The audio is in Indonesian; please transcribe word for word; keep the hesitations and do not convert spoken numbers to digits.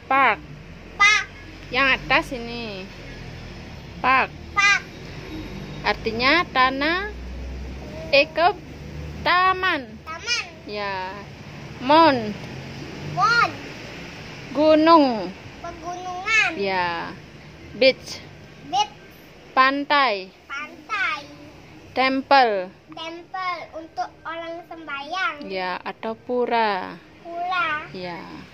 Park. Park. Yang atas ini. Park. Park. Artinya tanah. Eke taman. Taman. Ya. Mon. Mon. Gunung. Pegunungan. Ya. Beach. Beach. Pantai. Pantai. Temple. Temple untuk orang sembahyang. Ya, atau pura. Pura. Ya.